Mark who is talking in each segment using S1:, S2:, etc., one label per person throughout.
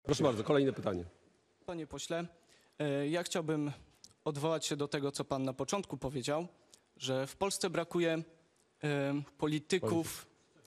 S1: Proszę bardzo, kolejne pytanie.
S2: Panie pośle, ja chciałbym odwołać się do tego, co pan na początku powiedział, że w Polsce brakuje polityków,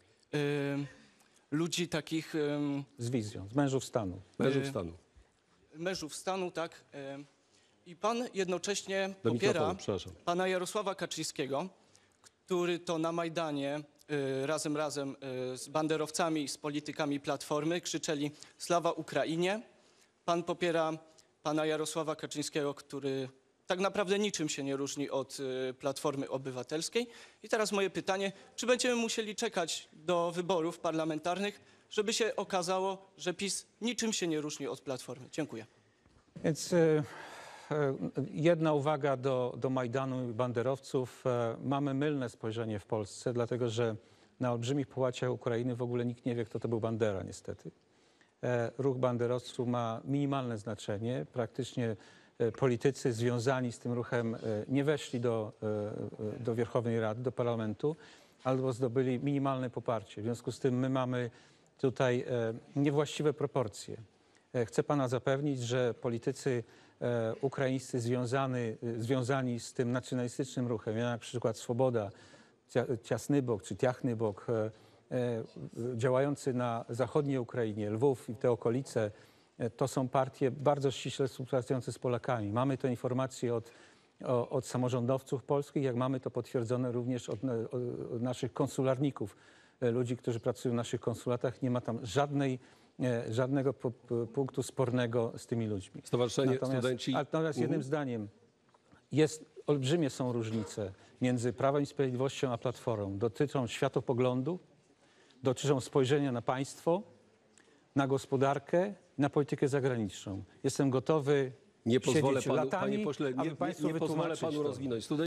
S2: ludzi takich...
S3: Z wizją, z mężów stanu.
S1: Mężów stanu.
S2: Mężów stanu, tak. I pan jednocześnie
S1: Do
S2: popiera
S1: mikrofonu, przepraszam.
S2: pana Jarosława Kaczyńskiego, który to na Majdanie razem z banderowcami, z politykami Platformy krzyczeli "Sława Ukrainie". Pan popiera pana Jarosława Kaczyńskiego, który tak naprawdę niczym się nie różni od Platformy Obywatelskiej. I teraz moje pytanie, czy będziemy musieli czekać do wyborów parlamentarnych, żeby się okazało, że PiS niczym się nie różni od Platformy? Dziękuję.
S3: Więc jedna uwaga do Majdanu i banderowców. Mamy mylne spojrzenie w Polsce, dlatego że na olbrzymich połaciach Ukrainy w ogóle nikt nie wie, kto to był Bandera, niestety. Ruch banderowców ma minimalne znaczenie. Praktycznie politycy związani z tym ruchem nie weszli do Werchownej Rady, do parlamentu, albo zdobyli minimalne poparcie. W związku z tym my mamy tutaj niewłaściwe proporcje. Chcę pana zapewnić, że politycy ukraińscy związani z tym nacjonalistycznym ruchem, jak na przykład Swoboda, Ciasny Bok czy Tiachny Bok, działający na zachodniej Ukrainie, Lwów i te okolice, to są partie bardzo ściśle współpracujące z Polakami. Mamy te informacje od samorządowców polskich, jak mamy to potwierdzone również od naszych konsularników, ludzi, którzy pracują w naszych konsulatach. Nie ma tam żadnego punktu spornego z tymi ludźmi.
S1: Stowarzyszenie Studenci...
S3: Natomiast jednym zdaniem, olbrzymie są różnice między Prawem i Sprawiedliwością a Platformą. Dotyczą światopoglądu, dotyczą spojrzenia na państwo, na gospodarkę, na politykę zagraniczną. Jestem gotowy
S1: Nie pozwolę
S3: siedzieć
S1: panu,
S3: latami,
S1: panie pośle,
S3: aby państwu
S1: nie pozwolę
S3: wytłumaczyć
S1: panu
S3: to.
S1: rozwinąć.